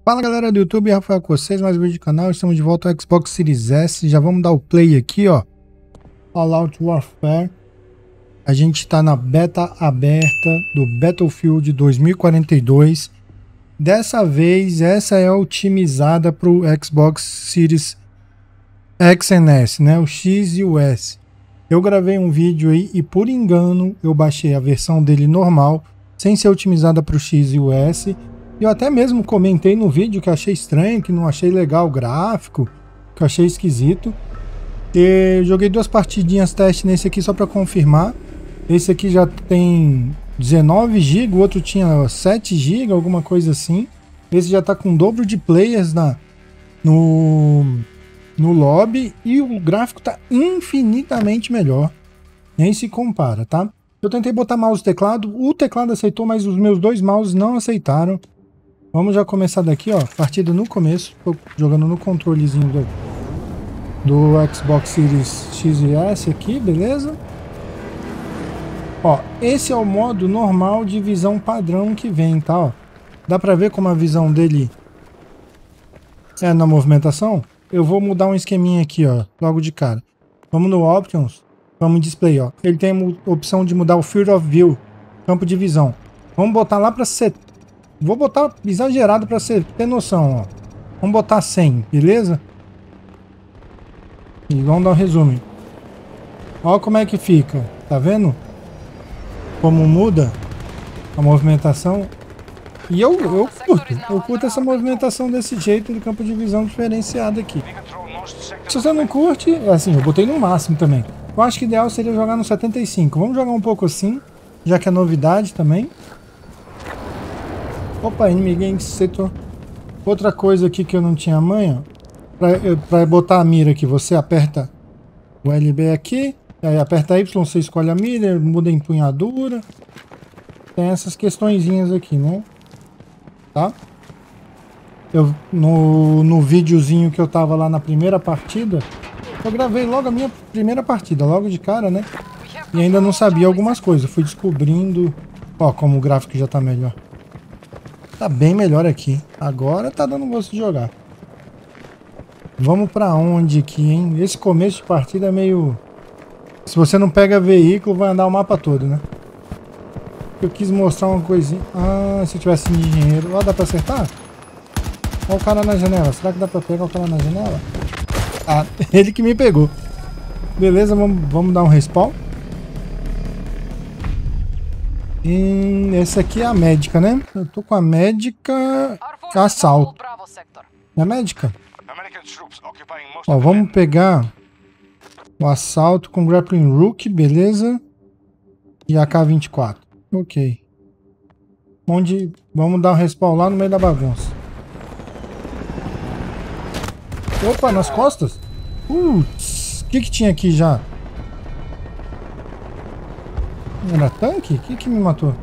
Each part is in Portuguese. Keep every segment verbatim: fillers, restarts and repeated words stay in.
Fala galera do YouTube, Rafael com vocês, mais um vídeo do canal. Estamos de volta ao Xbox Series S. Já vamos dar o play aqui, ó. All Out Warfare. A gente está na beta aberta do Battlefield dois mil e quarenta e dois. Dessa vez, essa é otimizada para o Xbox Series X e S, né? O X e o S. Eu gravei um vídeo aí e por engano eu baixei a versão dele normal, sem ser otimizada para o X e o S. Eu até mesmo comentei no vídeo que achei estranho, que não achei legal o gráfico, que eu achei esquisito. E joguei duas partidinhas teste nesse aqui só para confirmar. Esse aqui já tem dezenove gigas, o outro tinha sete gigas, alguma coisa assim. Esse já tá com o dobro de players na, no, no lobby e o gráfico tá infinitamente melhor. Nem se compara, tá? Eu tentei botar mouse e teclado, o teclado aceitou, mas os meus dois mouses não aceitaram. Vamos já começar daqui, ó, partida no começo, tô jogando no controlezinho do, do Xbox Series X e S aqui, beleza? Ó, esse é o modo normal de visão padrão que vem, tá, ó. Dá pra ver como a visão dele é na movimentação? Eu vou mudar um esqueminha aqui, ó, logo de cara. Vamos no Options, vamos em Display, ó. Ele tem a opção de mudar o Field of View, campo de visão. Vamos botar lá pra setenta. Vou botar exagerado para você ter noção, ó. Vamos botar cem, beleza? E vamos dar um resumo. Olha como é que fica, tá vendo? Como muda a movimentação. E eu, eu curto, eu curto essa movimentação desse jeito de campo de visão diferenciado aqui. Se você não curte, assim, eu botei no máximo também. Eu acho que o ideal seria jogar no setenta e cinco. Vamos jogar um pouco assim, já que é novidade também. Opa, inimigo em setor. Outra coisa aqui que eu não tinha manha, para botar a mira aqui, você aperta o L B aqui, aí aperta Y, você escolhe a mira, muda a empunhadura. Tem essas questõezinhas aqui, né? Tá? Eu, no, no videozinho que eu tava lá na primeira partida, eu gravei logo a minha primeira partida, logo de cara, né? E ainda não sabia algumas coisas, fui descobrindo, ó, como o gráfico já tá melhor. Tá bem melhor aqui. Agora tá dando gosto de jogar. Vamos pra onde aqui, hein? Esse começo de partida é meio... Se você não pega veículo, vai andar o mapa todo, né? Eu quis mostrar uma coisinha. Ah, se eu tivesse dinheiro... Ó, dá pra acertar? Olha o cara na janela. Será que dá pra pegar o cara na janela? Ah, ele que me pegou. Beleza, vamos, vamos dar um respawn. E essa aqui é a médica, né? Eu tô com a médica assalto. É a médica? Ó, vamos pegar o assalto com grappling hook, beleza? E a K vinte e quatro. Ok. Onde... Vamos dar um respawn lá no meio da bagunça. Opa, nas costas? Putz, o que que tinha aqui já? Era tanque? O que que me matou?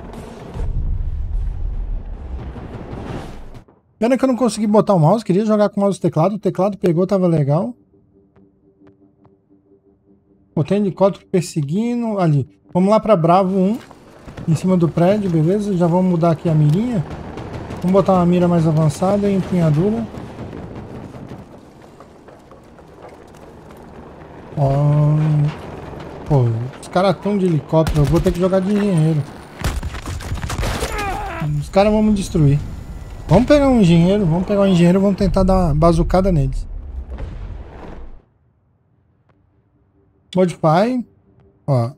Pena que eu não consegui botar o mouse. Queria jogar com o mouse e teclado. O teclado pegou, tava legal. Pô, tem helicóptero perseguindo. Ali. Vamos lá pra Bravo um. Em cima do prédio, beleza? Já vamos mudar aqui a mirinha. Vamos botar uma mira mais avançada e empunhadura. Ó... Pô, os caras estão de helicóptero, eu vou ter que jogar de engenheiro. Os caras vão me destruir. Vamos pegar um engenheiro, vamos pegar um engenheiro e vamos tentar dar uma bazucada neles. Modify. Ó.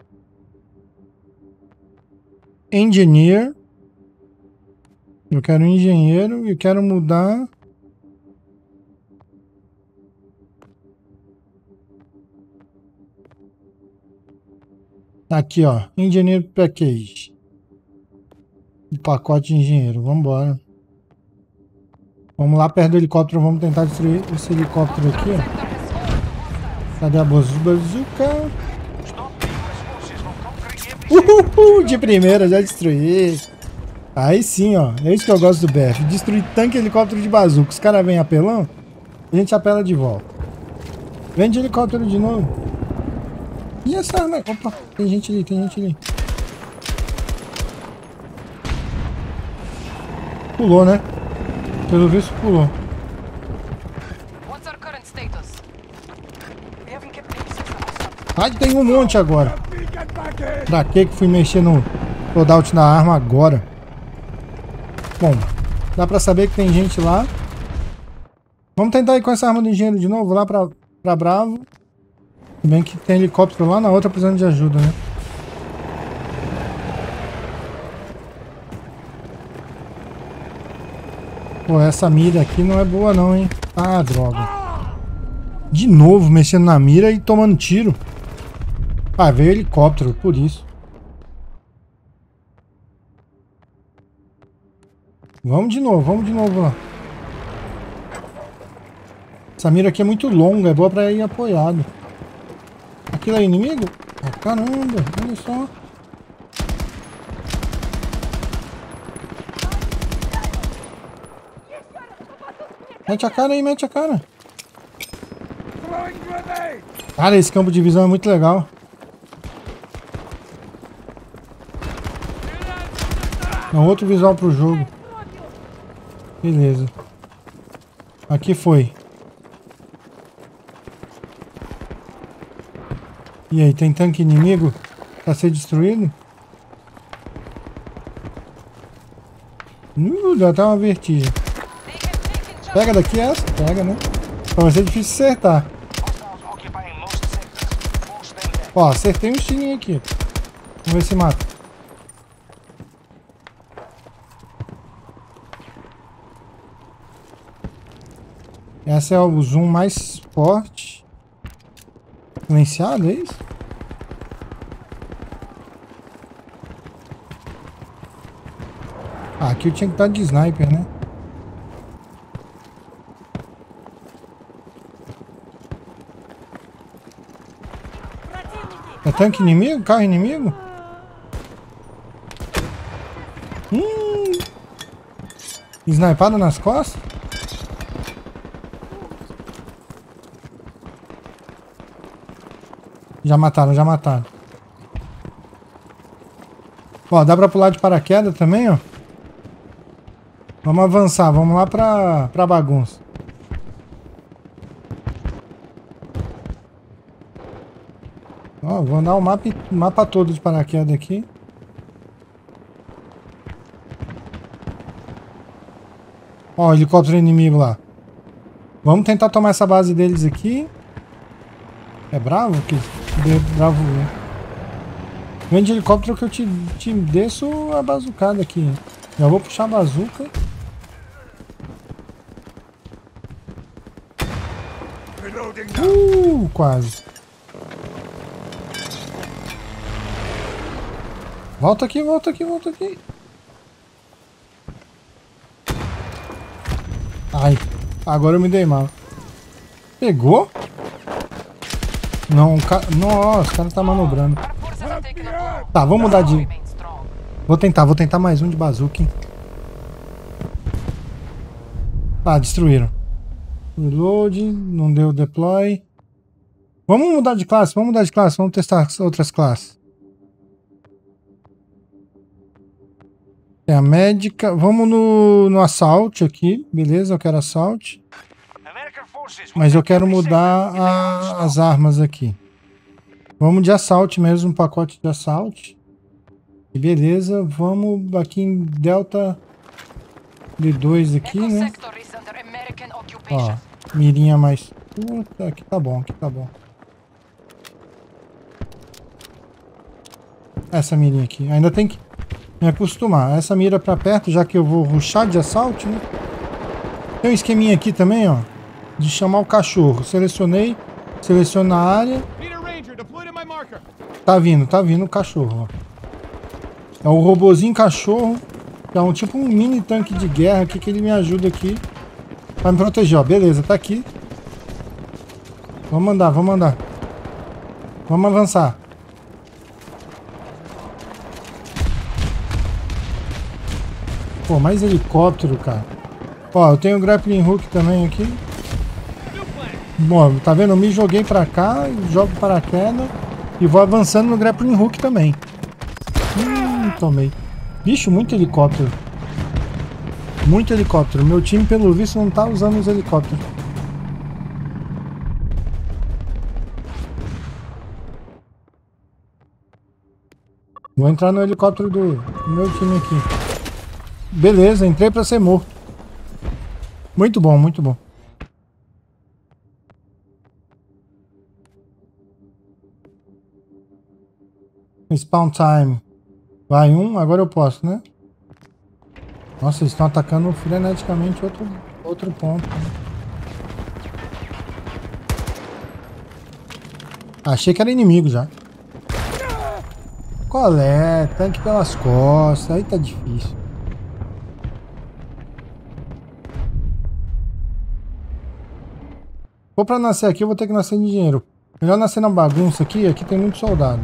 Engineer. Eu quero um engenheiro e quero mudar... Aqui, ó, Engineer Package. O pacote de engenheiro, vamos embora. Vamos lá perto do helicóptero, vamos tentar destruir esse helicóptero aqui, ó. Cadê a bazuca? Uhul, de primeira, já destruí. Aí sim, ó, é isso que eu gosto do B F. Destruir tanque e helicóptero de bazuca. Os caras vêm apelão, a gente apela de volta. Vem de helicóptero de novo. E essa arma? Opa, tem gente ali, tem gente ali. Pulou, né? Pelo visto pulou. Ai, tem um monte agora. Pra que que fui mexer no loadout da arma agora? Bom, dá pra saber que tem gente lá. Vamos tentar ir com essa arma do engenheiro de novo, lá pra, pra Bravo. Se bem que tem helicóptero lá na outra precisando de ajuda, né? Pô, essa mira aqui não é boa não, hein? Ah, droga. De novo mexendo na mira e tomando tiro. Ah, veio helicóptero, por isso. Vamos de novo, vamos de novo lá. Essa mira aqui é muito longa, é boa pra ir apoiado. Aquilo é inimigo? Ah, caramba, olha só. Mete a cara aí, mete a cara. Cara, esse campo de visão é muito legal. É um outro visual pro jogo. Beleza. Aqui foi. E aí, tem tanque inimigo pra ser destruído? Uh, dá até uma vertigem. Pega daqui essa? Pega, né? Vai ser difícil acertar. Ó, acertei um tirinho aqui. Vamos ver se mata. Essa é o zoom mais forte. Silenciado, é isso? Ah, aqui eu tinha que estar de sniper, né? É tanque inimigo? Carro inimigo? Hum. Snipada nas costas? Já mataram, já mataram. Ó, dá pra pular de paraquedas também, ó. Vamos avançar, vamos lá pra, pra bagunça. Ó, vou andar o mapa, o mapa todo de paraquedas aqui. Ó, helicóptero inimigo lá. Vamos tentar tomar essa base deles aqui. É bravo? Que bravo, né? Vem de helicóptero que eu te, te desço a bazucada aqui. Já vou puxar a bazuca. Uh, quase. Volta aqui, volta aqui, volta aqui. Ai, agora eu me dei mal. Pegou? Não, ca... Nossa, o cara tá manobrando. Tá, vamos mudar de... Vou tentar, vou tentar mais um de bazuca, hein? Ah, destruíram. Reload, não deu deploy. Vamos mudar de classe, vamos mudar de classe, vamos testar outras classes. Tem a médica, vamos no, no assalto aqui, beleza, eu quero assalto. Mas eu quero mudar a, as armas aqui. Vamos de assalto mesmo, um pacote de assalto. E beleza, vamos aqui em Delta D dois aqui, né? Ó, mirinha mais... Puta, aqui tá bom, aqui tá bom. Essa mirinha aqui, ainda tem que me acostumar. Essa mira pra perto, já que eu vou rushar de assalto, né? Tem um esqueminha aqui também, ó. De chamar o cachorro. Selecionei, seleciona a área. Tá vindo, tá vindo o cachorro, ó. É o robozinho cachorro. Que é um tipo um mini tanque de guerra aqui que ele me ajuda aqui. Vai me proteger, ó. Beleza, tá aqui. Vamos andar, vamos andar. Vamos avançar. Pô, mais helicóptero, cara. Ó, eu tenho grappling hook também aqui. Bom, tá vendo? Eu me joguei pra cá, jogo paraquedas e vou avançando no grappling hook também. Hum, tomei. Bicho, muito helicóptero. Muito helicóptero. Meu time, pelo visto, não tá usando os helicópteros. Vou entrar no helicóptero do, do meu time aqui. Beleza, entrei pra ser morto. Muito bom, muito bom. Spawn time. Vai um, agora eu posso, né? Nossa, eles estão atacando freneticamente outro, outro ponto. Achei que era inimigo já. Qual é? Tanque pelas costas. Aí tá difícil. Vou pra nascer aqui, eu vou ter que nascer de dinheiro. Melhor nascer na bagunça aqui. Aqui tem muito soldado.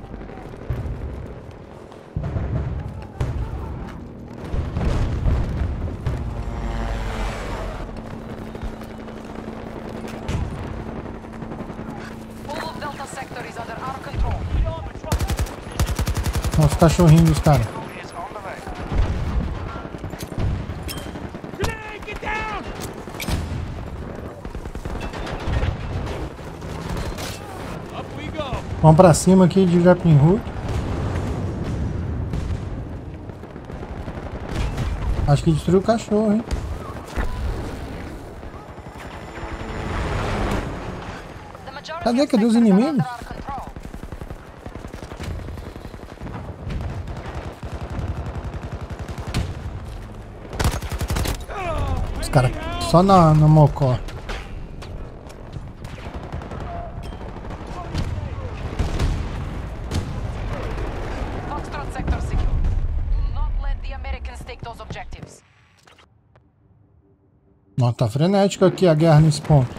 Olha os cachorrinhos dos caras. Vamos pra cima aqui de Grappling Hook. Acho que destruiu o cachorro, hein? Cadê? Cadê os inimigos? Os caras só na, na mocó. Nossa, tá frenético aqui a guerra nesse ponto.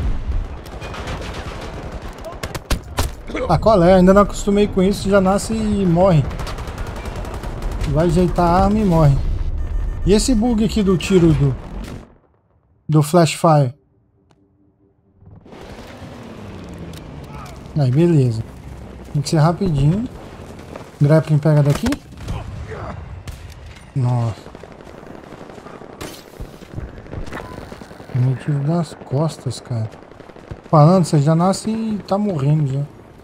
Ah, qual é? Ainda não acostumei com isso, já nasce e morre. Vai ajeitar a arma e morre. E esse bug aqui do tiro do, do flash fire? Aí, beleza. Tem que ser rapidinho. Grappling pega daqui. Nossa. Me tiro das costas, cara. Falando, você já nasce e tá morrendo já.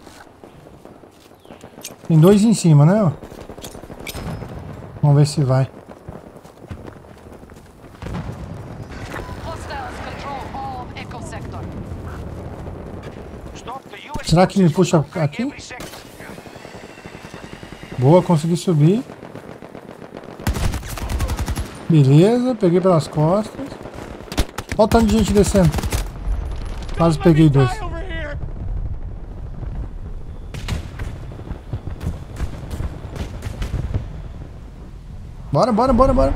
Tem dois em cima, né? Vamos ver se vai. Será que me puxa aqui? Boa, consegui subir. Beleza, peguei pelas costas. Olha o tanto de gente descendo. Quase peguei dois. Bora, bora, bora, bora.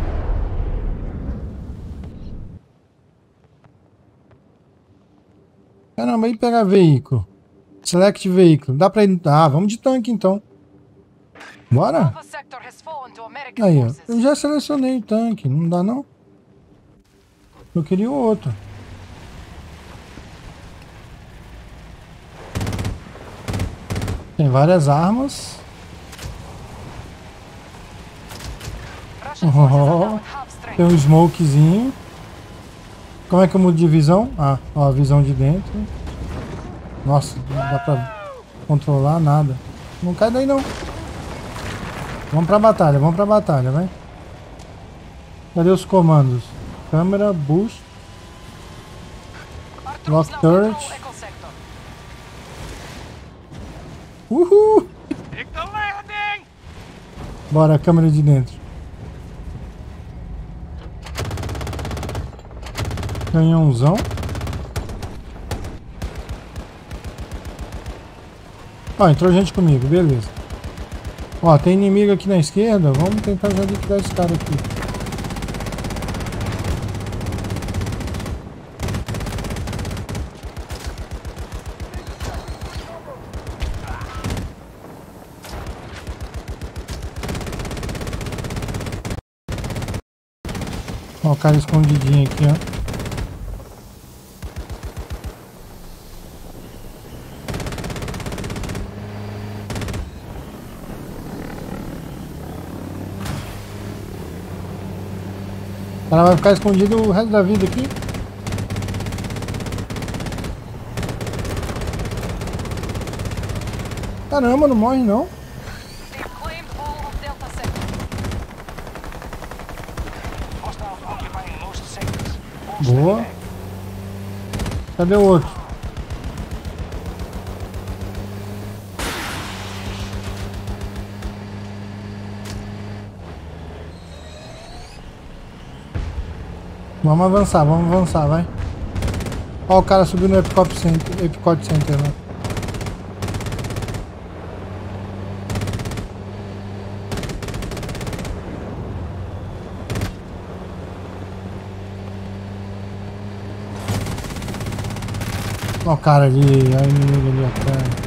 Caramba, aí pegar veículo. Select veículo. Dá pra ir... Ah, vamos de tanque então. Bora. Aí, ó. Eu já selecionei o tanque. Não dá não? Eu queria o outro. Tem várias armas. Oh, tem um smokezinho. Como é que eu mudo de visão? Ah, ó, a visão de dentro. Nossa, não dá pra controlar nada. Não cai daí não. Vamos pra batalha, vamos pra batalha, vai. Cadê os comandos? Câmera, boost. Lock turret. Uhul! Bora, câmera de dentro. Canhãozão. Ó, entrou gente comigo, beleza. Ó, tem inimigo aqui na esquerda. Vamos tentar já liquidar esse cara aqui. Ó, o cara escondidinho aqui, ó. cara vai ficar escondido o resto da vida aqui. Caramba, não morre não. Boa. Cadê o outro? Vamos avançar, vamos avançar, vai. Ó, o cara subiu no Epcot Center, Epcot Center lá. Ó o cara ali, ó o inimigo ali atrás.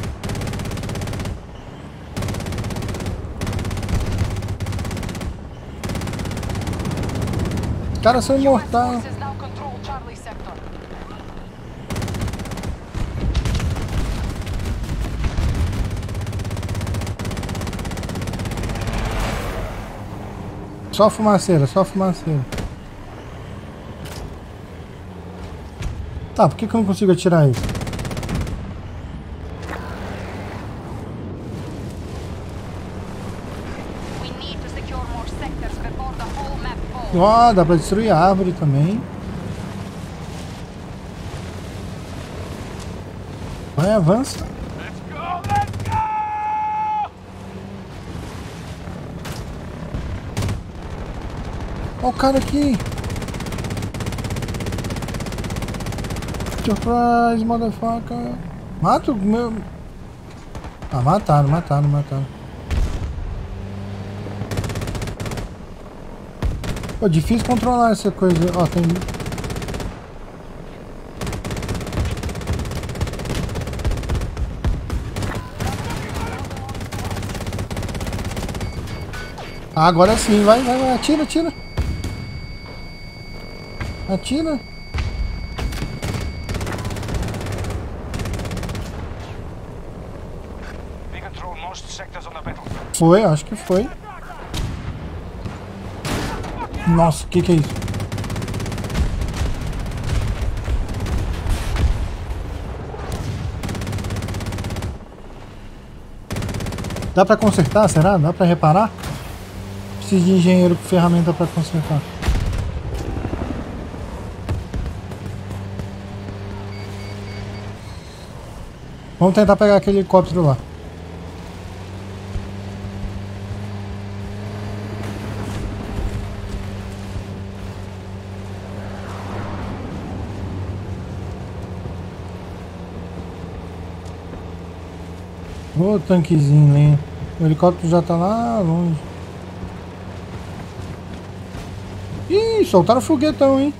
Os caras são imortais. Só fumaceira, só fumaceira. Tá, por que que eu não consigo atirar isso? Ó, oh, dá pra destruir a árvore também. Vai, avança. Ó o cara aqui. Surprise, motherfucker. Mata o meu... Ah, mataram, mataram, mataram. Pô, difícil controlar essa coisa. Ó, tem... Ah, agora sim, vai, vai, vai, atira, atira. Atira. Foi, acho que foi. Nossa, o que que é isso? Dá pra consertar, será? Dá pra reparar? Preciso de engenheiro com ferramenta pra consertar. Vamos tentar pegar aquele helicóptero lá. Ô, tanquezinho lento. O helicóptero já tá lá longe. Ih, soltaram o foguetão, hein?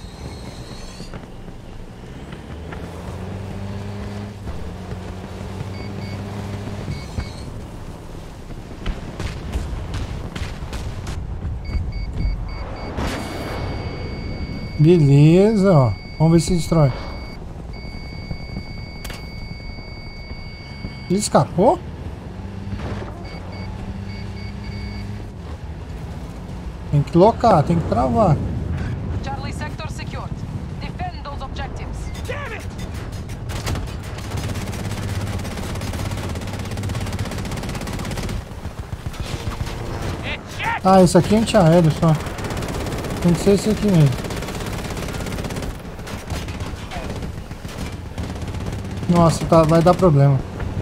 Beleza, ó. Vamos ver se destrói. Ele escapou? Tem que locar, tem que travar. Charlie sector secured. Defend those objectives. Damn it! Ah, esse aqui é antiaéreo só. Tem que ser esse aqui mesmo. Nossa, tá, vai dar problema.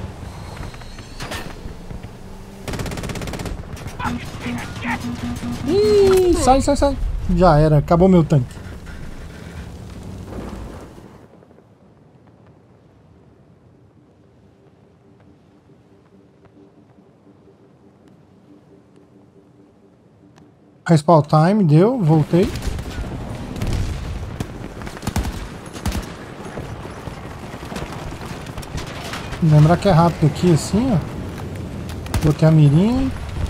Ih, sai, sai, sai. Já era, acabou meu tanque. Respawn time, deu, voltei. Lembrar que é rápido aqui assim, ó. Botei a mirinha.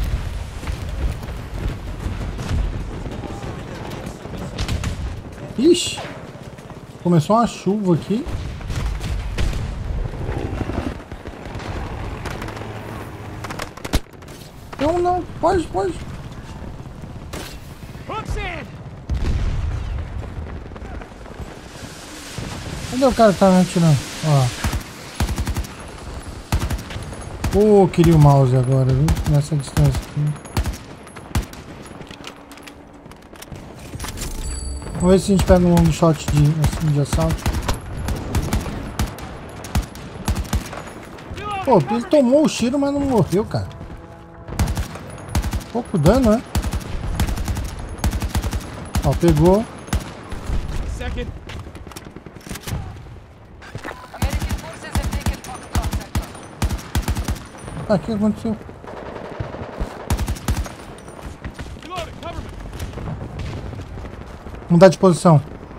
Ixi, começou uma chuva aqui. Não, não, pode, pode. Cadê o cara que tá me atirando? Ó. Pô, queria o mouse agora, viu? Nessa distância aqui. Vamos ver se a gente pega um long shot de, assim, de assalto. Pô, ele tomou o tiro, mas não morreu, cara. Pouco dano, né? Ó, pegou. Ah, o que aconteceu? Mudar de posição.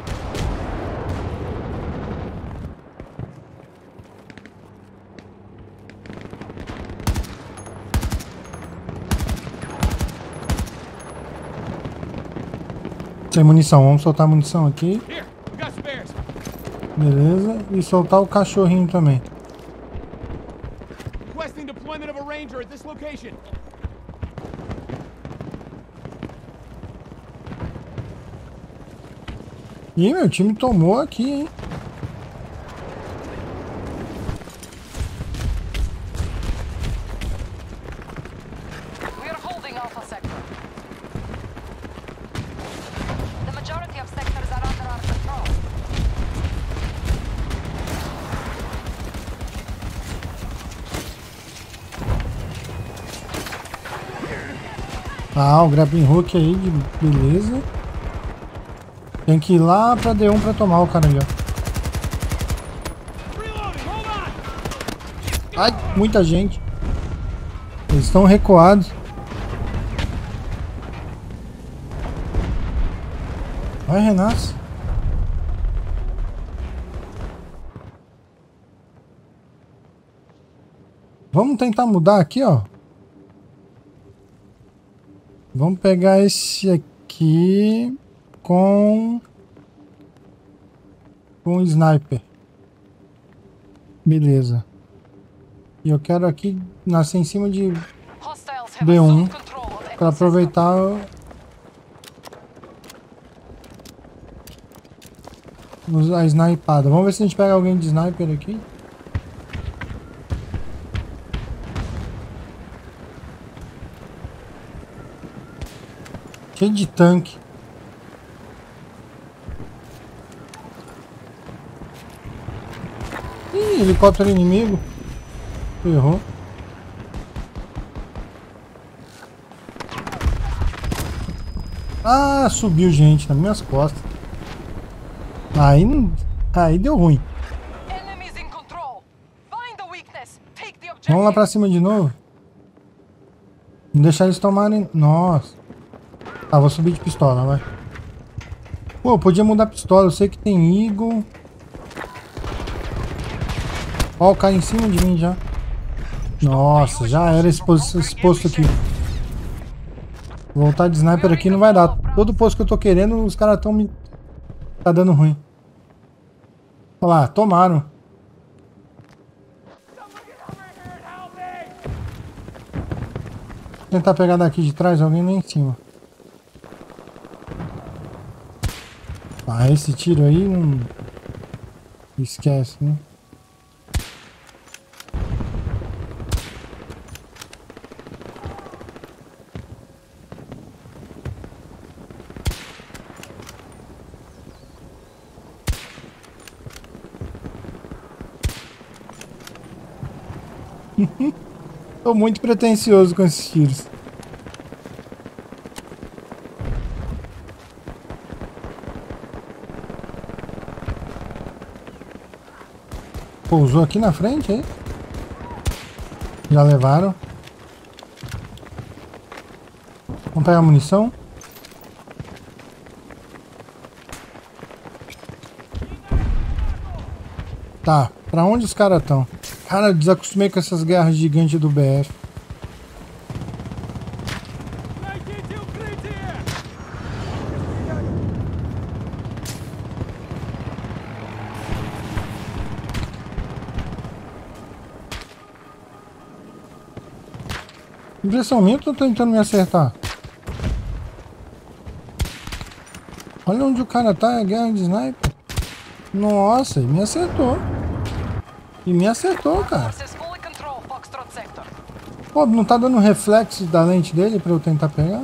Tem munição, vamos soltar a munição aqui. Beleza, e soltar o cachorrinho também. Ih, meu time tomou aqui, hein? We are holding Alpha Sector. The majority of sectors are under our control. Ah, o grappling hook aí, de beleza. Tem que ir lá pra D um pra tomar o cara ali, ó. Ai, muita gente. Eles estão recuados. Vai, Renato. Vamos tentar mudar aqui, ó. Vamos pegar esse aqui com com sniper. Beleza. E eu quero aqui nascer em cima de B um para aproveitar a snipada. Vamos ver se a gente pega alguém de sniper aqui. Cheio de tanque. Ih, helicóptero inimigo. Errou. Ah, subiu gente nas minhas costas. Aí não. Aí deu ruim. Vamos lá pra cima de novo. Não deixar eles tomarem. Nossa. Tá, vou subir de pistola, vai. Pô, eu podia mudar a pistola. Eu sei que tem Eagle. Ó, o cara em cima de mim já. Nossa, já era esse posto, esse posto aqui. Voltar de sniper aqui não vai dar. Todo posto que eu tô querendo, os caras tão me... Tá dando ruim. Olha lá, tomaram. Vou tentar pegar daqui de trás alguém lá em cima. Ah, esse tiro aí não... Esquece, né? Tô muito pretensioso com esses tiros. Pousou aqui na frente, aí? Já levaram. Vamos pegar a munição. Tá, pra onde os caras estão? Cara, eu desacostumei com essas guerras gigantes do B F. Impressão minha, eu tô tentando me acertar. Olha onde o cara tá, é guerra de sniper. Nossa, ele me acertou. E me acertou, cara. Forces fully control Foxtrot sector. Pô, não tá dando reflexo da lente dele pra eu tentar pegar?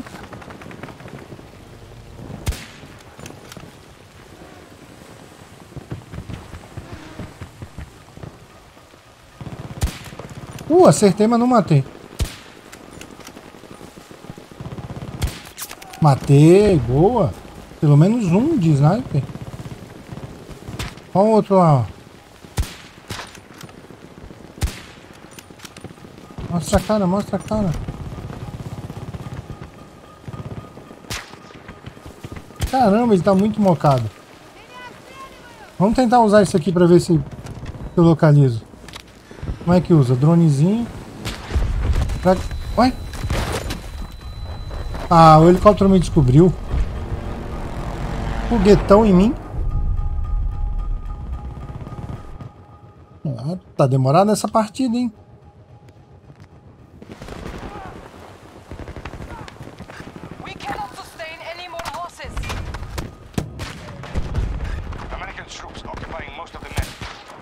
Uh, acertei, mas não matei. Matei, boa. Pelo menos um de sniper. Olha o outro lá, ó. Mostra a cara, mostra a cara. Caramba, ele tá muito mocado. Vamos tentar usar isso aqui pra ver se eu localizo. Como é que usa? Dronezinho. Pra... Ué? Ah, o helicóptero me descobriu. Foguetão em mim. Ah, tá demorado essa partida, hein? We cannot sustain any more losses. American troops occupying most of the net.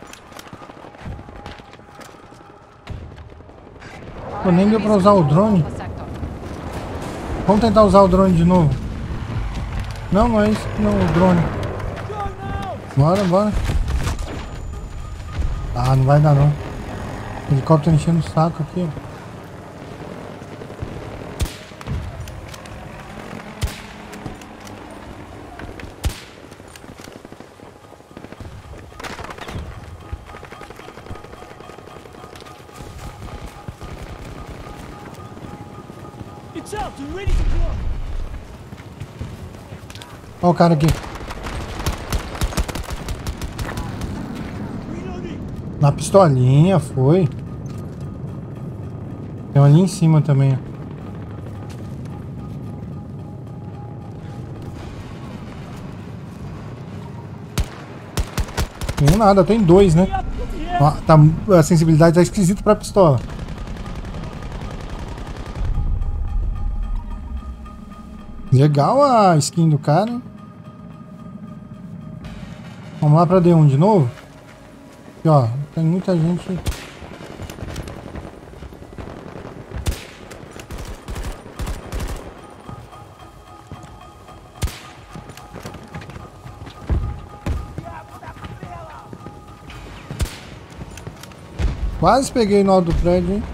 Pô, nem deu pra usar o drone. The sector. Vamos tentar usar o drone de novo. Não, não é isso. Não, o drone. Bora, bora. Ah, não vai dar não. O helicóptero enchendo o saco aqui. It's out and ready to blow. Olha o cara aqui. Reloading. Na pistolinha, foi. Tem um ali em cima também, ó. Tem nada, tem dois, né? Up in the air. Ó, tá, a sensibilidade tá esquisita pra pistola. Legal a skin do cara, hein? Vamos lá pra D um de novo. Aqui, ó, tem muita gente. Quase peguei no alto do prédio, hein?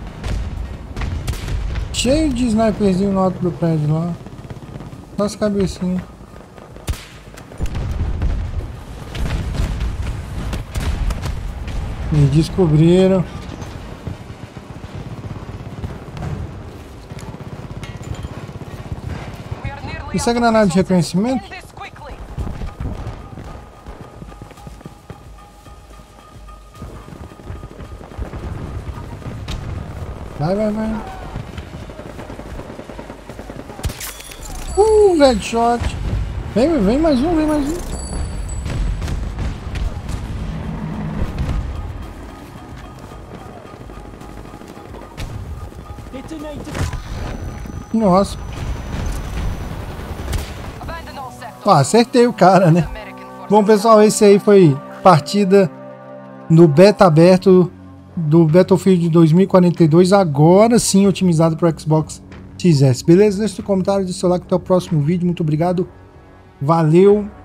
Cheio de sniperzinho no alto do prédio lá. Só as cabecinhas. Me descobriram. We are nearly Isso é out of granada de resources. reconhecimento? End this quickly. Vai, vai, vai. Uh, headshot. Vem, vem mais um, vem mais um. Detonator. Nossa. Abandon all sectors. Ó, acertei o cara, né? American forces. Bom, pessoal, esse aí foi partida no beta aberto do Battlefield dois mil e quarenta e dois, agora sim otimizado para o Xbox Series S. Beleza? Deixa seu comentário, deixa seu like, até o próximo vídeo. Muito obrigado. Valeu.